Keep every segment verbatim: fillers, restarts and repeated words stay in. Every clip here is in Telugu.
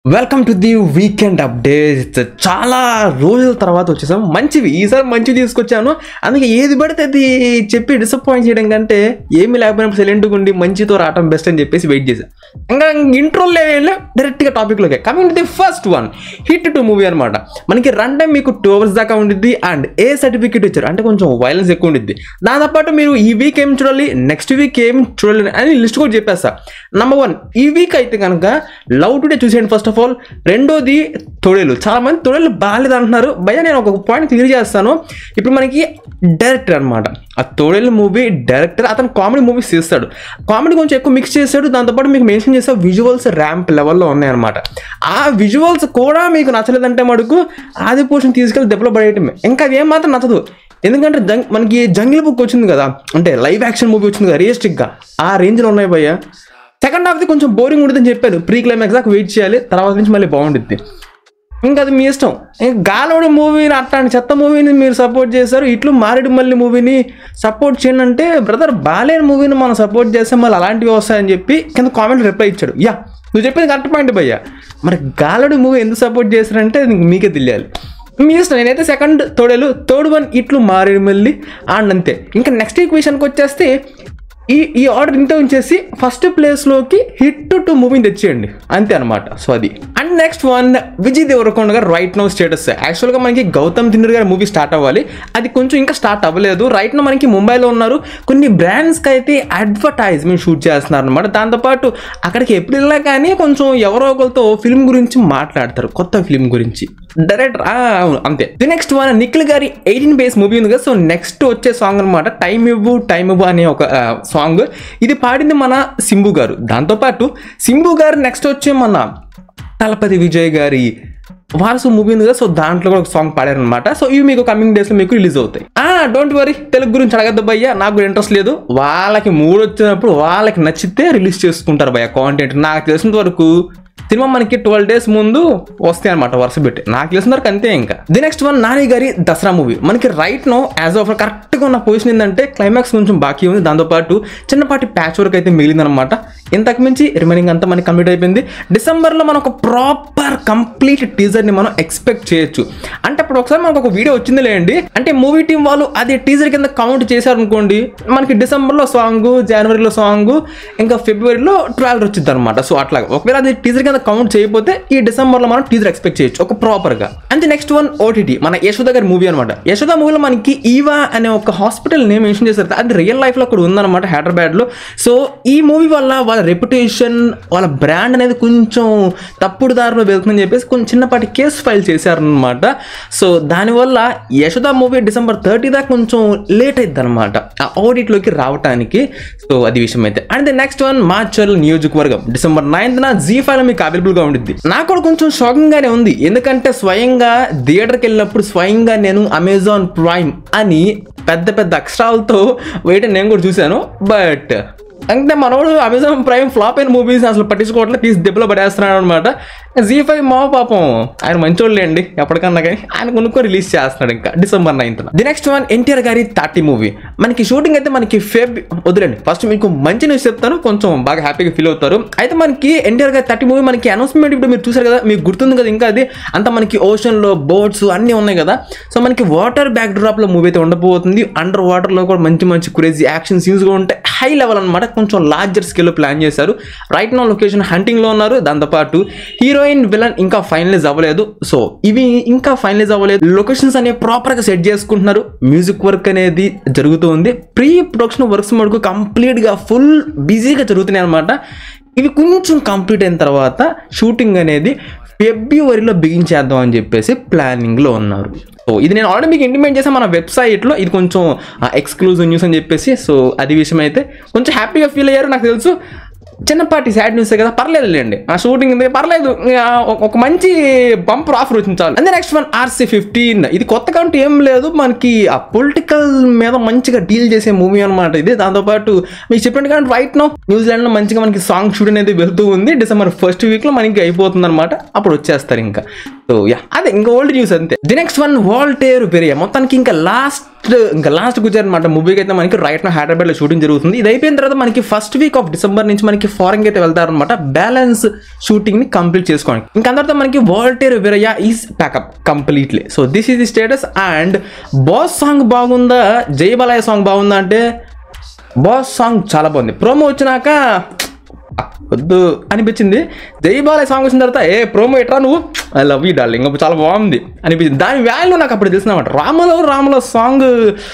Welcome to the weekend updates. చాలా రోజుల తర్వాత వచ్చేసాం. మంచివి ఈసారి మంచివి తీసుకొచ్చాను. అందుకే ఏది పడితే అది చెప్పి డిసప్పాయింట్ చేయడం కంటే ఏమి లేకపోయినప్పుడు సైలెంట్గా ఉండి మంచితో రావటం బెస్ట్ అని చెప్పేసి వెయిట్ చేశాను. ఇంకా ఇంట్రోలో వెళ్ళి డైరెక్ట్గా టాపిక్లోకి coming to the first one, hit two movie అనమాట. మనకి రన్ టైం మీకు టూ అవర్స్ దాకా ఉండిద్ది అండ్ ఏ సర్టిఫికేట్ ఇచ్చారు అంటే కొంచెం వైలెన్స్ ఎక్కువ ఉండిద్ది. దాంతోపాటు మీరు ఈ వీక్ ఏం చూడాలి, నెక్స్ట్ వీక్ ఏం చూడాలి అని లిస్ట్ కూడా చెప్పేస్తా. నెంబర్ వన్, ఈ వీక్ అయితే కనుక లవ్ టుడే చూసేయండి ఫస్ట్ ఆఫ్ ఆల్. రెండోది తొడేలు. చాలా మంది తొడేలు బాగాలేదు అంటున్నారు. భయ నేను ఒక పాయింట్ క్లియర్ చేస్తాను. ఇప్పుడు మనకి డైరెక్టర్ అనమాట, ఆ తొడేలు మూవీ డైరెక్టర్ అతను కామెడీ మూవీస్ చేస్తాడు. కామెడీ కొంచెం ఎక్కువ మిక్స్ చేస్తాడు. దాంతోపాటు మీకు మెన్షన్ చేసే విజువల్స్ ర్యాంప్ లెవెల్లో ఉన్నాయన్నమాట. ఆ విజువల్స్ కూడా మీకు నచ్చలేదంటే మటుకు ఆది పోర్షన్ తీసుకెళ్ళి దెబ్బలో పడేయటమే. ఇంకా అది ఏమాత్రం నచ్చదు. ఎందుకంటే జంగ్ మనకి జంగిల్ బుక్ వచ్చింది కదా, అంటే లైవ్ యాక్షన్ మూవీ వచ్చింది కదా రియలిస్టిక్గా, ఆ రేంజ్లో ఉన్నాయి భయ్య. సెకండ్ హాఫ్ది కొంచెం బోరింగ్ ఉంటుందని చెప్పారు. ప్రీ క్లైమాక్స్ దాకా వెయిట్ చేయాలి, తర్వాత నుంచి మళ్ళీ బాగుంటుంది. ఇంకా అది మీ ఇష్టం. ఇంకా గాలోడు మూవీని అట్లాంటి చెత్త మూవీని మీరు సపోర్ట్ చేశారు, ఇట్లు మారేడు మల్లి మూవీని సపోర్ట్ చేయండి అంటే బ్రదర్ బాలేని మూవీని మనం సపోర్ట్ చేస్తే మళ్ళీ అలాంటివి వస్తాయని చెప్పి కింద కామెంట్ రిప్లై ఇచ్చాడు. యా నువ్వు చెప్పింది కరెక్ట్ పాయింట్ భయ్య. మరి గాలోడు మూవీ ఎందుకు సపోర్ట్ చేశారంటే మీకే తెలియాలి. మీ ఇష్టం. నేనైతే సెకండ్ తోడేలు, థర్డ్ వన్ ఇట్లు మారేడు మల్లి అండ్ అంతే. ఇంకా నెక్స్ట్ వీక్ విషయానికి వచ్చేస్తే ఈ ఈ ఆర్డర్ ఇంత ఉంచేసి ఫస్ట్ ప్లేస్లోకి హిట్ టూ మూవీని తెచ్చేయండి అంతే అనమాట. సో అది. And next one, Vijay Devarakonda గారు రైట్ నో స్టేటస్. యాక్చువల్గా మనకి గౌతమ్ దిన్నర్ గారి మూవీ స్టార్ట్ అవ్వాలి, అది కొంచెం ఇంకా స్టార్ట్ అవ్వలేదు. రైట్ నో మనకి ముంబైలో ఉన్నారు. కొన్ని బ్రాండ్స్కి అయితే అడ్వర్టైజ్మెంట్ షూట్ చేస్తున్నారు అనమాట. దాంతోపాటు అక్కడికి ఎప్పుడు వెళ్ళినా కానీ కొంచెం ఎవరో ఒకరితో ఫిల్మ్ గురించి మాట్లాడతారు, కొత్త ఫిల్మ్ గురించి. డైరెక్టర్ అవును అంతే. ది నెక్స్ట్ వన్, నిఖిల్ గారి ఎయిటీన్ బేస్ మూవీ ఉంది కదా, సో నెక్స్ట్ వచ్చే సాంగ్ అనమాట టైమ్ ఇవ్వు టైమ్ ఇవ్వు అనే ఒక సాంగ్. ఇది పాడింది మన సింబు గారు. దాంతోపాటు సింబు గారు నెక్స్ట్ వచ్చే మన తలపతి విజయ్ గారి వారసు మూవీ ఉంది కదా, సో దాంట్లో కూడా ఒక సాంగ్ పాడారనమాట. సో ఇవి మీకు కమింగ్ డేస్లో మీకు రిలీజ్ అవుతాయి. డోంట్ వరీ, తెలుగు గురించి అడగద్దు భయ్య, నాకు కూడా ఇంట్రెస్ట్ లేదు. వాళ్ళకి మూడు వచ్చినప్పుడు వాళ్ళకి నచ్చితే రిలీజ్ చేసుకుంటారు భయ్య కాంటెంట్. నాకు తెలిసినంత వరకు సినిమా మనకి ట్వెల్వ్ డేస్ ముందు వస్తాయి అనమాట వరుస పెట్టి, నాకు తెలిసిన వరకు అంతే. ఇంకా ది నెక్స్ట్ వన్, నాని గారి దసరా మూవీ. మనకి రైట్ నో యాజ్ ఆఫ్ కరెక్ట్గా ఉన్న పొజిషన్ ఏంటంటే క్లైమాక్స్ కొంచెం బాకీ ఉంది, దాంతోపాటు చిన్నపాటి ప్యాచ్ వర్క్ అయితే మిగిలిందనమాట. ఇంతకు మించి రిమైనింగ్ అంతా మనకి కంప్లీట్ అయిపోయింది. డిసెంబర్లో మనం ఒక ప్రాపర్ కంప్లీట్ టీజర్ని మనం ఎక్స్పెక్ట్ చేయొచ్చు. అంటే అప్పుడు ఒకసారి మనకు ఒక వీడియో వచ్చింది లేండి, అంటే మూవీ టీం వాళ్ళు అది టీజర్ కింద కౌంట్ చేశారు అనుకోండి, మనకి డిసెంబర్లో సాంగ్, జనవరిలో సాంగ్, ఇంకా ఫిబ్రవరిలో ట్వెల్వ్ వచ్చింది అనమాట. సో అట్లా ఒకవేళ అది టీజర్ కింద కౌంట్ చేయకపోతే ఈ డిసెంబర్లో మనం టీజర్ ఎక్స్పెక్ట్ చేయొచ్చు ఒక ప్రాపర్గా. అంతే. నెక్స్ట్ వన్ ఓటీటీ, మన యశోద గారి మూవీ అనమాట. యశోద మూవీలో మనకి ఈవా అనే ఒక హాస్పిటల్ నేమ్ మెన్షన్ చేశారు, అది రియల్ లైఫ్లో కూడా ఉందన్నమాట హైదరాబాద్లో. సో ఈ మూవీ వల్ల వాళ్ళ రెప్యుటేషన్, వాళ్ళ బ్రాండ్ అనేది కొంచెం తప్పుడు దారిలో వెళ్తుందని చెప్పేసి కొంచెం చిన్నపాటి కేసు ఫైల్ చేశారనమాట. సో దానివల్ల యశోద మూవీ డిసెంబర్ థర్టీ దాకా కొంచెం లేట్ అవుతుంది అనమాట ఆ ఓటీటీలోకి రావడానికి. సో అది విషయం అయితే. And next one, Macherla Niyojakavargam December ninth నా జీ ఫైవ్ లో మీకు అవైలబుల్ గా ఉంటుంది. నాకు కూడా కొంచెం షాకింగ్ గానే ఉంది, ఎందుకంటే స్వయంగా థియేటర్కి వెళ్ళినప్పుడు స్వయంగా నేను అమెజాన్ ప్రైమ్ అని పెద్ద పెద్ద అక్షరాలతో వేయటం నేను కూడా చూశాను. బట్ అంటే మనోడు అమెజాన్ ప్రైమ్ ఫ్లాప్ అయిన మూవీస్ అసలు పట్టించుకోవట్లేదు, తీసి దెబ్బలో పడేస్తున్నాడు అనమాట. జీ ఫైవ్ మా పాపం ఆయన మంచోళ్ళే అండి, ఎప్పటికన్నా కానీ ఆయన కొనుక్కొని రిలీజ్ చేస్తున్నాడు ఇంకా December ninth. The next one, NTR గారి థర్టీ మూవీ. మనకి షూటింగ్ అయితే మనకి ఫెబ్ వదిలేండి, ఫస్ట్ మీకు మంచి న్యూస్ చెప్తాను, కొంచెం బాగా హ్యాపీగా ఫీల్ అవుతారు. అయితే మనకి ఎన్టీఆర్ గారి థర్టీ మూవీ మనకి అనౌన్స్మెంట్ ఇప్పుడు మీరు చూసారు కదా, మీకు గుర్తుంది కదా ఇంకా అది అంతా మనకి ఓషన్లో బోట్స్ అన్నీ ఉన్నాయి కదా. సో మనకి వాటర్ బ్యాక్ డ్రాప్లో మూవీ అయితే ఉండబోతుంది. అండర్ వాటర్లో కూడా మంచి మంచి క్రేజీ యాక్షన్ సీన్స్ కూడా ఉంటాయి, హై లెవెల్ అనమాట, కొంచెం లార్జర్ స్కేల్లో ప్లాన్ చేశారు. రైట్ నో లొకేషన్ హంటింగ్లో ఉన్నారు. దాంతోపాటు హీరోయిన్, విలన్ ఇంకా ఫైనలైజ్ అవ్వలేదు. సో ఇవి ఇంకా ఫైనలైజ్ అవ్వలేదు, లొకేషన్స్ అనేవి ప్రాపర్గా సెట్ చేసుకుంటున్నారు, మ్యూజిక్ వర్క్ అనేది జరుగుతుంది, ప్రీ ప్రొడక్షన్ వర్క్స్ మటుకు కంప్లీట్గా ఫుల్ బిజీగా జరుగుతున్నాయి అనమాట. ఇవి కొంచెం కంప్లీట్ అయిన తర్వాత షూటింగ్ అనేది ఫిబ్రవరిలో బిగించేద్దాం అని చెప్పేసి ప్లానింగ్లో ఉన్నారు. సో ఇది నేను ఆల్రెడీ మీకు ఇంటిమేట్ చేసాను మన వెబ్సైట్లో, ఇది కొంచెం ఎక్స్క్లూజివ్ న్యూస్ అని చెప్పేసి. సో అది విషయం అయితే కొంచెం హ్యాపీగా ఫీల్ అయ్యారు నాకు తెలుసు. చిన్నపాటి సాడ్ న్యూస్ కదా, పర్లేదు లేండి, ఆ షూటింగ్ ఉంది పర్లేదు, ఒక మంచి బంపర్ ఆఫర్ వచ్చింది చాలు. అంతే. Next one, RC fifteen. ఇది కొత్త కంటే ఏం లేదు, మనకి ఆ పొలిటికల్ మీద మంచిగా డీల్ చేసే మూవీ అనమాట ఇది. దాంతోపాటు మీకు చెప్పండి కానీ రైట్ నో న్యూజిలాండ్లో మంచిగా మనకి సాంగ్ షూట్ అనేది వెళ్తూ ఉంది. డిసెంబర్ ఫస్ట్ వీక్లో మనకి అయిపోతుంది అనమాట, అప్పుడు వచ్చేస్తారు ఇంకా. సో యా అదే ఇంకా ఓల్డ్ న్యూస్ అంతే. The next one, Waltair Veerayya. మొత్తానికి ఇంకా లాస్ట్ ఇంకా లాస్ట్ కూర్చారనమాట మూవీకి అయితే మనకి రైట్ నో హైదరాబాద్లో షూటింగ్ జరుగుతుంది. ఇది అయిపోయిన తర్వాత మనకి ఫస్ట్ వీక్ ఆఫ్ డిసెంబర్ నుంచి మనకి ఫారెన్ అయితే వెళ్తారనమాట బ్యాలెన్స్ షూటింగ్ ని కంప్లీట్ చేసుకోవడానికి. ఇంకా అందరితో మనకి Waltair Veerayya is pack up completely. So this is the status. And boss song బాగుందా, జై బాలయ్య సాంగ్ బాగుందా అంటే బాస్ సాంగ్ చాలా బాగుంది. ప్రోమో వచ్చినాక వద్దు అనిపించింది. జై బాలయ్య సాంగ్ వచ్చిన తర్వాత ఏ ప్రోమో ఎట్రా నువ్వు, ఐ లవ్ యూ డార్లింగ్, ఇంకా చాలా బాగుంది అనిపించింది. దాని వాల్యూ నాకు అప్పుడు తెలిసినమాట. రాములో రాములో సాంగ్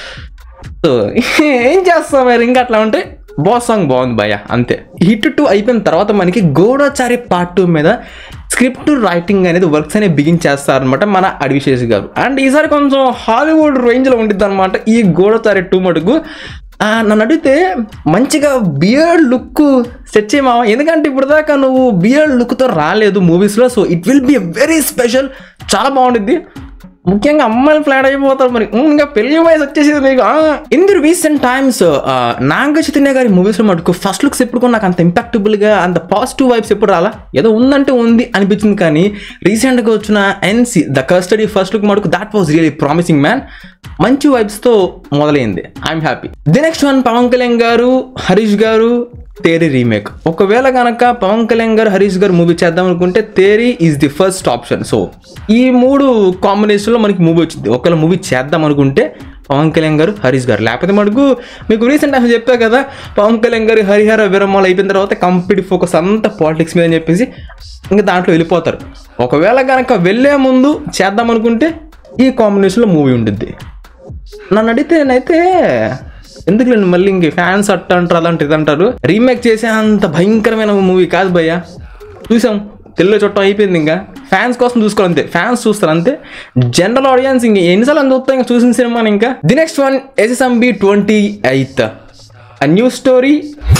ఏం చేస్తాం మరి, ఇంకా అట్లా ఉంటే బాస్ సాంగ్ బాగుంది భయ్య అంతే. హిట్ టూ అయిపోయిన తర్వాత మనకి గూఢచారి పార్ట్ టూ మీద స్క్రిప్ట్ రైటింగ్ అనేది వర్క్స్ అనేది బిగిన్ చేస్తారనమాట మన అడివిశేష్ గారు. అండ్ ఈసారి కొంచెం హాలీవుడ్ రేంజ్లో ఉండిద్ది అనమాట ఈ గూఢచారి టూ మటుకు. నన్ను అడిగితే మంచిగా బియర్డ్ లుక్ సెట్ చేయమావా, ఎందుకంటే ఇప్పుడు దాకా నువ్వు బియర్డ్ లుక్తో రాలేదు మూవీస్లో. So it will be very special, చాలా బాగుంటుంది. ముఖ్యంగా అమ్మాయిలు ఫ్లాట్ అయిపోతారు మరి, ఇంకా పెళ్లి వయసు వచ్చేసింది మీకు. In the recent times Naga Chaitanya గారి మూవీస్లో మటుకు ఫస్ట్ లుక్స్ ఎప్పుడు కూడా నాకు అంత ఇంపాక్టబుల్గా అంత పాజిటివ్ వైబ్స్ ఎప్పుడు రాలా, ఏదో ఉందంటే ఉంది అనిపించింది. కానీ రీసెంట్గా వచ్చిన NC the custody first look మటుకు that was really promising man. మంచి వైబ్స్తో మొదలైంది. I'm happy. The next one Pawan Kalyan గారు హరీష్ గారు తేరీ రీమేక్. ఒకవేళ కనుక పవన్ కళ్యాణ్ గారు హరీష్ గారు మూవీ చేద్దాం అనుకుంటే Theri is the first option. So ఈ మూడు కాంబినేషన్లో మనకి మూవీ వచ్చింది. ఒకవేళ మూవీ చేద్దాం అనుకుంటే పవన్ కళ్యాణ్ గారు హరీష్ గారు, లేకపోతే మటుకు మీకు రీసెంట్ టైం చెప్పా కదా పవన్ కళ్యాణ్ గారు హరిహర విరమాలు అయిపోయిన తర్వాత కంప్లీట్ ఫోకస్ అంతా పాలిటిక్స్ మీద అని చెప్పేసి ఇంకా దాంట్లో వెళ్ళిపోతారు. ఒకవేళ కనుక వెళ్ళే ముందు చేద్దాం అనుకుంటే ఈ కాంబినేషన్లో మూవీ ఉంటుంది. నన్ను అడిగితే నేనైతే ఎందుకు లేండి మళ్ళీ ఇంక ఫ్యాన్స్ అట్ట అంటారు అలాంటిది అంటారు. రీమేక్ చేసే అంత భయంకరమైన మూవీ కాదు భయ్య, చూసాం తెలుగు చుట్టం అయిపోయింది. ఇంకా ఫ్యాన్స్ కోసం చూసుకోవాలి అంతే, ఫ్యాన్స్ చూస్తారు అంతే. జనరల్ ఆడియన్స్ ఇంక ఎన్నిసార్లు అని చూస్తాం ఇంకా చూసిన సినిమాని. ఇంకా the next one SSMB twenty eighth a new story.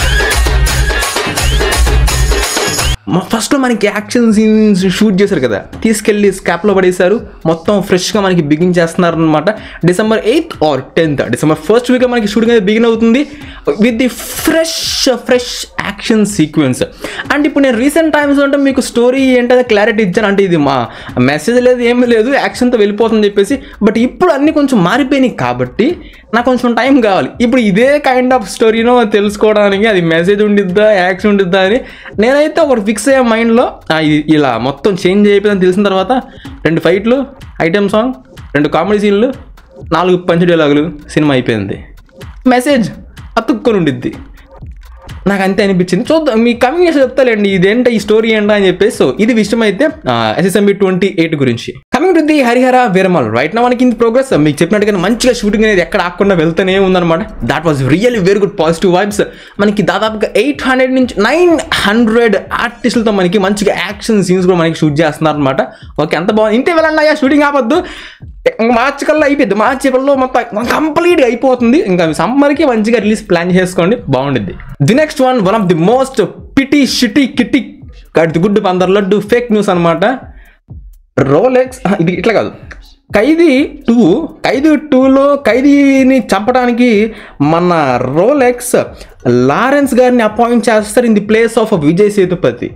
ఫస్ట్లో మనకి యాక్షన్ సీన్స్ షూట్ చేశారు కదా, తీసుకెళ్ళి స్కాప్లో పడేశారు. మొత్తం ఫ్రెష్గా మనకి బిగిన్ చేస్తున్నారు అనమాట. December eighth or tenth December first week మనకి షూటింగ్ అనేది బిగిన్ అవుతుంది with the fresh fresh action sequence. And ఇప్పుడు నేను రీసెంట్ టైమ్స్ అంటే మీకు స్టోరీ ఏంటంటే క్లారిటీ ఇచ్చాను, అంటే ఇది మా మెసేజ్ లేదు ఏమీ లేదు యాక్షన్తో వెళ్ళిపోతుందని చెప్పేసి. బట్ ఇప్పుడు అన్నీ కొంచెం మారిపోయినాయి కాబట్టి నాకు కొంచెం టైం కావాలి. ఇప్పుడు ఇదే కైండ్ ఆఫ్ స్టోరీనో తెలుసుకోవడానికి, అది మెసేజ్ ఉండిద్దా యాక్షన్ ఉండిద్దా అని నేనైతే ఒకటి ఫిక్స్ అయ్యే మైండ్లో. ఇలా మొత్తం చేంజ్ అయిపోయిందని తెలిసిన తర్వాత రెండు ఫైట్లు, ఐటెమ్ సాంగ్, రెండు కామెడీ సీన్లు, నాలుగు పంచ్ డైలాగులు, సినిమా అయిపోయింది. మెసేజ్ అతుక్కొని ఉండిద్ది. నాకు అంతే అనిపించింది. చూద్దాం మీ కమ్యూనికేషన్ చెప్తాలేండి ఇదేంట ఈ స్టోరీ ఏంటా అని చెప్పేసి. సో ఇది విషయం అయితే ఎస్ఎస్ఎంబి ట్వంటీ ఎయిట్ గురించి. Coming to the Harihara Veeramallu right నా మనకి ఇన్ ప్రోగ్రెస్. మీకు చెప్పినట్టుగా మంచిగా షూటింగ్ అనేది ఎక్కడ ఆకుండా వెళ్తూనే ఉందన్నమాట. That was really very good positive vibes. మనకి దాదాపుగా ఎయిట్ హండ్రెడ్ నుంచి నైన్ హండ్రెడ్ ఆర్టిస్టులతో మనకి మంచిగా యాక్షన్ సీన్స్ కూడా మనకి షూట్ చేస్తున్నారు అనమాట. ఓకే అంత బాగుంది. ఇంతే వెళ్ళండి అయ్యా, షూటింగ్ ఆపొద్దు. మార్చి కల్లా అయిపోద్ది, మార్చి కల్లా మొత్తం కంప్లీట్గా అయిపోతుంది. ఇంకా సమ్మర్కి మంచిగా రిలీజ్ ప్లాన్ చేసుకోండి, బాగుండిద్ది. The next one one of the most pity shitty kitty గడ్డి గుడ్డు పందర్ లడ్డు ఫేక్ న్యూస్ అనమాట. రోలెక్స్ ఇది ఇట్లా కాదు, ఖైదీ టూ ఖైదీ టూలో ఖైదీని చంపడానికి మన రోలెక్స్ లారెన్స్ గారిని అపాయింట్ చేస్తారు in the place of Vijay Sethupathi.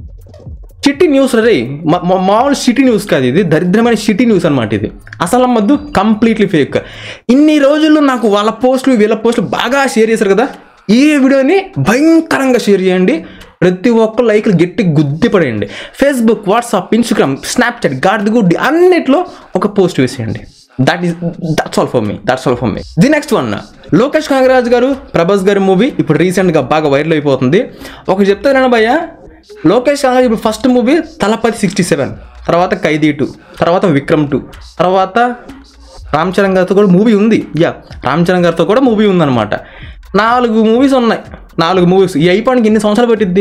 Shitty news రే, మామూలు షిటీ న్యూస్ కాదు ఇది, దరిద్రమైన షిటీ న్యూస్ అనమాట ఇది. అసలు అమ్మద్దు, కంప్లీట్లీ ఫేక్. ఇన్ని రోజులు నాకు వాళ్ళ పోస్టులు వీళ్ళ పోస్టులు బాగా షేర్ చేశారు కదా, ఈ వీడియోని భయంకరంగా షేర్ చేయండి. ప్రతి ఒక్క లైక్లు గట్టి గుద్ది పడేయండి. ఫేస్బుక్, వాట్సాప్, ఇన్స్టాగ్రామ్, స్నాప్చాట్, గార్డ్ గుడ్డి అన్నిట్లో ఒక పోస్ట్ వేసేయండి. That is that's all for me that's all for me the next one Lokesh Kanagaraj గారు ప్రభాస్ గారి మూవీ ఇప్పుడు రీసెంట్గా బాగా వైరల్ అయిపోతుంది. ఒక చెప్తారా భయ్య, లోకేష్ కనగరాజ్ ఇప్పుడు first movie Thalapathy sixty seven, తర్వాత ఖైదీ టూ, తర్వాత విక్రమ్ టూ, తర్వాత రామ్ చరణ్ గారితో కూడా మూవీ ఉంది. యా రామ్ చరణ్ గారితో కూడా మూవీ ఉందన్నమాట. నాలుగు మూవీస్ ఉన్నాయి. నాలుగు మూవీస్ ఈ అయిపోవడానికి ఎన్ని సంవత్సరాలు పట్టిద్ది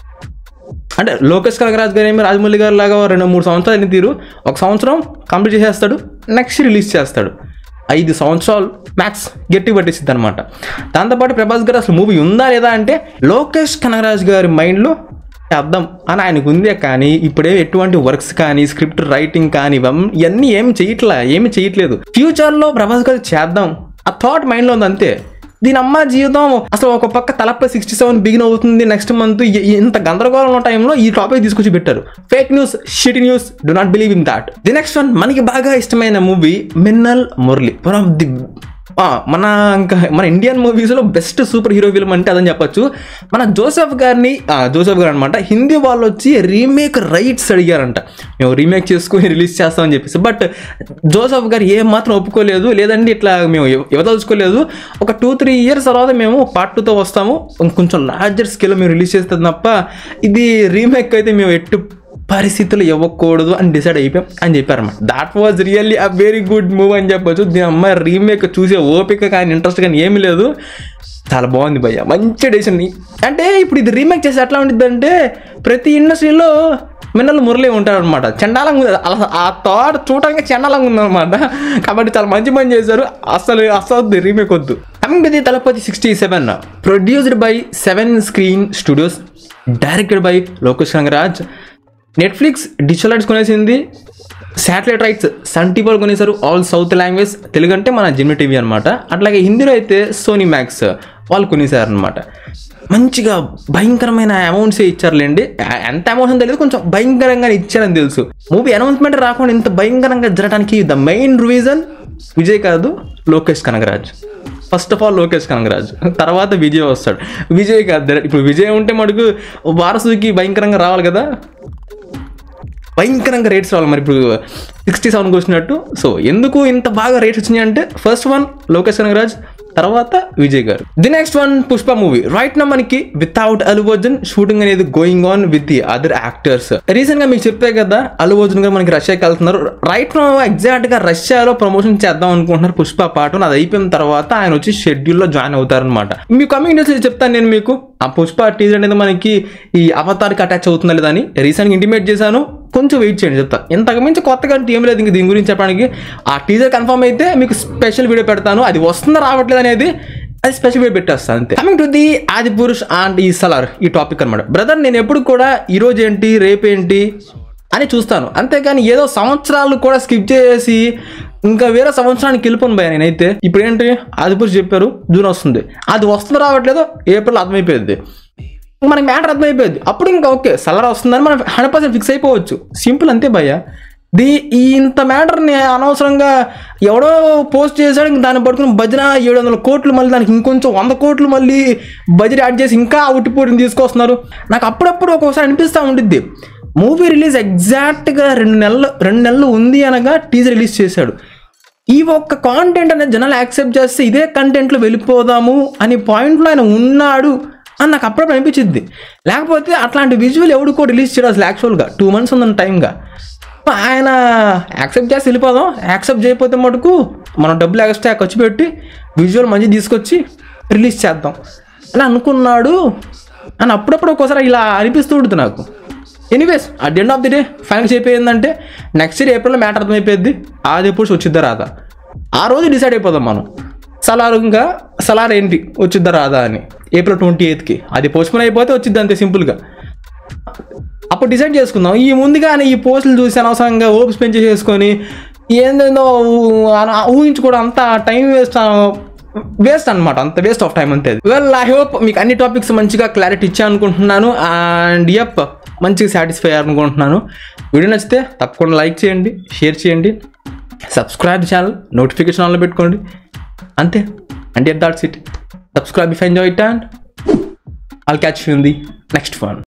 అంటే లోకేష్ కనగరాజ్ గారు ఏమి రాజమౌళి గారు లాగా రెండు మూడు సంవత్సరాలు ఎన్ని తీరు, ఒక సంవత్సరం కంప్లీట్ చేసేస్తాడు, నెక్స్ట్ రిలీజ్ చేస్తాడు. ఐదు సంవత్సరాలు మ్యాక్స్ గట్టి పట్టేసిద్ది అనమాట. దాంతోపాటు ప్రభాస్ గారు అసలు మూవీ ఉందా లేదా అంటే లోకేష్ కనగరాజ్ గారి మైండ్లో అర్థం అని ఆయనకు ఉందే, కానీ ఇప్పుడే ఎటువంటి వర్క్స్ కానీ స్క్రిప్ట్ రైటింగ్ కానీ ఇవన్నీ ఏమి చేయట్లా ఏమి చేయట్లేదు. ఫ్యూచర్లో ప్రభాస్ గారు చేద్దాం ఆ థాట్ మైండ్లో ఉంది అంతే. దీని అమ్మ జీవితం అసలు ఒక పక్క తలపై సిక్స్టీ సెవెన్ బిగిన్ అవుతుంది నెక్స్ట్ మంత్. ఇంత గందరగోళం ఉన్న టైంలో ఈ టాపిక్ తీసుకొచ్చి పెట్టారు. Fake news, shitty news, do not believe in that. The next one మనకి బాగా ఇష్టమైన movie Minnal Murali, one of the మన ఇంకా మన ఇండియన్ మూవీస్లో బెస్ట్ సూపర్ హీరో ఫిల్మ్ అంటే అదని చెప్పొచ్చు. మన జోసెఫ్ గారిని జోసెఫ్ గారు అనమాట హిందీ వాళ్ళు వచ్చి రీమేక్ రైట్స్ అడిగారంట, మేము రీమేక్ చేసుకుని రిలీజ్ చేస్తామని చెప్పేసి. బట్ జోసెఫ్ గారు ఏం మాత్రం ఒప్పుకోలేదు, లేదండి ఇట్లా మేము ఇవ్వదలుచుకోలేదు, ఒక టూ త్రీ ఇయర్స్ తర్వాత మేము పార్ట్ టూతో వస్తాము, కొంచెం లార్జర్ స్కేల్లో మేము రిలీజ్ చేస్తాం తప్ప ఇది రీమేక్ అయితే మేము ఎట్టు పరిస్థితులు ఇవ్వకూడదు అని డిసైడ్ అయిపోయాం అని చెప్పారన్నమాట. That was really a very good move అని చెప్పొచ్చు. దీని అమ్మాయి రీమేక్ చూసే ఓపిక కానీ ఇంట్రెస్ట్ కానీ ఏమీ లేదు, చాలా బాగుంది భయ్య, మంచి డెసిషన్. అంటే ఇప్పుడు ఇది రీమేక్ చేసి ఎట్లా ఉంటుంది అంటే ప్రతి ఇండస్ట్రీలో మిన్నలు మురళి ఉంటారనమాట, చండాలంగా ఉంది అలా, ఆ థాట్ చూడడానికి చండాలంగా ఉందన్నమాట. కాబట్టి చాలా మంచి పని చేశారు, అసలు అసలు రీమేక్ వద్దు. Coming to the Thalapathy sixty seven, produced by seven screen studios, directed by Lokesh Kanagaraj. Netflix digital rights కొనేసింది, శాటిలైట్ రైట్స్ సన్ టీవీ వాళ్ళు కొనేసారు, ఆల్ సౌత్ లాంగ్వేజ్, తెలుగు అంటే మన జిమ్ని టీవీ అనమాట. అట్లాగే హిందీలో అయితే సోనీ మ్యాక్స్ వాళ్ళు కొనేసారనమాట. మంచిగా భయంకరమైన అమౌంట్సే ఇచ్చారులేండి, ఎంత అమౌంట్ తెలియదు, కొంచెం భయంకరంగా ఇచ్చారని తెలుసు. మూవీ అనౌన్స్మెంట్ రాకుండా ఇంత భయంకరంగా జరగడానికి ద మెయిన్ రీజన్ విజయ్ కాదు, Lokesh Kanagaraj. First of all Lokesh Kanagaraj, తర్వాత విజయ్ వస్తాడు. విజయ్ కాదు, ఇప్పుడు విజయ్ ఉంటే మటుకు వారసుకి భయంకరంగా రావాలి కదా, భయంకరంగా రేట్స్ రావాలి. మరి ఇప్పుడు సిక్స్టీ సెవెన్కి వచ్చినట్టు. సో ఎందుకు ఇంత బాగా రేట్స్ వచ్చినాయి అంటే ఫస్ట్ వన్ లోకేష్ కనగరాజ్, తర్వాత విజయ్ గారు. The next one Pushpa movie. Right నా మనకి వితౌట్ అల్లు అర్జున్ షూటింగ్ అనేది going on with the other actors. Recent గా మీకు చెప్పే కదా అల్లు అర్జున్ గారు మనకి రష్యాకి వెళ్తున్నారు. రైట్ నా ఎగ్జాక్ట్ గా రష్యాలో ప్రమోషన్ చేద్దాం అనుకుంటున్నారు పుష్ప పాటు. అది అయిపోయిన తర్వాత ఆయన వచ్చి షెడ్యూల్ లో జాయిన్ అవుతారనమాట. మీ కమింగ్ డేస్ చెప్తాను నేను మీకు, ఆ పుష్ప టీజర్ అనేది మనకి ఈ అవతార్కి అటాచ్ అవుతుందా లేదా అని రీసెంట్గా ఇంటిమేట్ చేశాను, కొంచెం వెయిట్ చేయండి చెప్తా. ఇంతకు మించి కొత్తగా ఏం లేదు ఇంక దీని గురించి చెప్పడానికి. ఆ టీజర్ కన్ఫర్మ్ అయితే మీకు స్పెషల్ వీడియో పెడతాను, అది వస్తుందా రావట్లేదు అనేది అది స్పెషల్ వీడియో పెట్టేస్తాను అంతే. కమింగ్ టు ది ఆది పురుష్ అండ్ ఈ సలార్ ఈ టాపిక్ అనమాట. బ్రదర్ నేను ఎప్పుడు కూడా ఈరోజు ఏంటి రేపేంటి అని చూస్తాను, అంతేకాని ఏదో సంవత్సరాలు కూడా స్కిప్ చేసి ఇంకా వేరే సంవత్సరానికి వెళ్ళిపోను భయ నేనైతే. ఇప్పుడు ఏంటి ఆది పురుష్ చెప్పారు జూన్ వస్తుంది, అది వస్తుందో రావట్లేదో ఏప్రిల్ అర్థమైపోయింది, మనకి మ్యాటర్ అర్థమైపోయింది. అప్పుడు ఇంకా ఓకే సలార్ వస్తుందని మనం హండ్రెడ్ పర్సెంట్ ఫిక్స్ అయిపోవచ్చు, సింపుల్ అంతే భయ్య. దీ ఈ ఇంత మ్యాటర్ని అనవసరంగా ఎవడో పోస్ట్ చేశాడు, ఇంక దాన్ని పట్టుకుని భజన ఏడు వందల కోట్లు మళ్ళీ దానికి ఇంకొంచెం వంద కోట్లు మళ్ళీ బడ్జెట్ యాడ్ చేసి ఇంకా ఉట్టిపోటిని తీసుకొస్తున్నారు. నాకు అప్పుడప్పుడు ఒక్కొక్కసారి అనిపిస్తూ ఉండిద్ది, మూవీ రిలీజ్ ఎగ్జాక్ట్గా రెండు నెలలు రెండు నెలలు ఉంది అనగా టీజర్ రిలీజ్ చేశాడు. ఈ ఒక్క కాంటెంట్ అనేది జనాలు యాక్సెప్ట్ చేస్తే ఇదే కంటెంట్లో వెళ్ళిపోదాము అనే పాయింట్లో ఆయన ఉన్నాడు అని నాకు అప్పుడప్పుడు అనిపించింది. లేకపోతే అట్లాంటి విజువల్ ఎవడు కూడా రిలీజ్ చేయడం అసలు యాక్చువల్గా టూ మంత్స్ ఉందని టైంగా ఆయన యాక్సెప్ట్ చేసి వెళ్ళిపోదాం, యాక్సెప్ట్ చేయకపోతే మటుకు మనం డబ్బులు ఎక్స్ట్రా ఖర్చు పెట్టి విజువల్ మంచి తీసుకొచ్చి రిలీజ్ చేద్దాం అని అనుకున్నాడు అని అప్పుడప్పుడు ఒక్కోసారి ఇలా అనిపిస్తూ ఉంటుంది నాకు. Anyways at the end of the day final అయిపోయిందంటే నెక్స్ట్ ఇయర్ ఏప్రిల్లో మ్యాటర్ అర్థమైపోయింది, ఆది పురుష్ వచ్చిద్దా రాదా ఆ రోజు డిసైడ్ అయిపోదాం మనం. సలార్ ఇంకా సలార్ ఏంటి వచ్చిద్దా రాదా అని ఏప్రిల్ ట్వంటీ ఎయిత్కి అది పోస్ట్పోన్ అయిపోతే వచ్చిద్ది అంతే సింపుల్గా. అప్పుడు డిసైడ్ చేసుకుందాం. ఈ ముందుగానే ఈ పోస్టులు చూసి అనవసరంగా ఓప్ స్పెండ్ చేసుకొని ఏందేందో ఊహించుకోవడం అంత టైం వేస్ట్ వేస్ట్ అనమాట, అంత వేస్ట్ ఆఫ్ టైం అంతే. వెల్ ఐ హోప్ మీకు అన్ని టాపిక్స్ మంచిగా క్లారిటీ ఇచ్చాను అనుకుంటున్నాను అండ్ యప్ మంచిగా సాటిస్ఫై అయ్యారనుకుంటున్నాను. వీడియో నచ్చితే తప్పకుండా లైక్ చేయండి, షేర్ చేయండి, సబ్స్క్రైబ్ ఛానల్ నోటిఫికేషన్ ఆన్లో పెట్టుకోండి అంతే. And yet that's it. Subscribe if you enjoyed it and I'll catch you in the next one.